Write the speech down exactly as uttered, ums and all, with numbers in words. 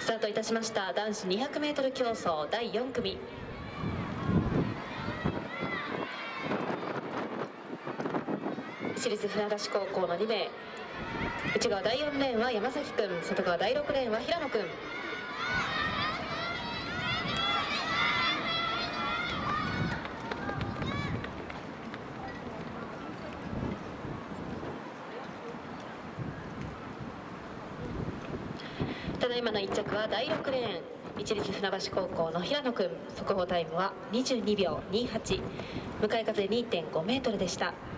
スタートいたしました男子 にひゃくメートル 競走だいよん組。私立船橋高校のに名、内側だいよんレーンは山崎くん、外側だいろくレーンは平野くん。ただいまのいっ着はだいろくレーン、一律船橋高校の平野くん、速報タイムはにじゅうにびょうにじゅうはち、向かい風 にてんごメートルでした。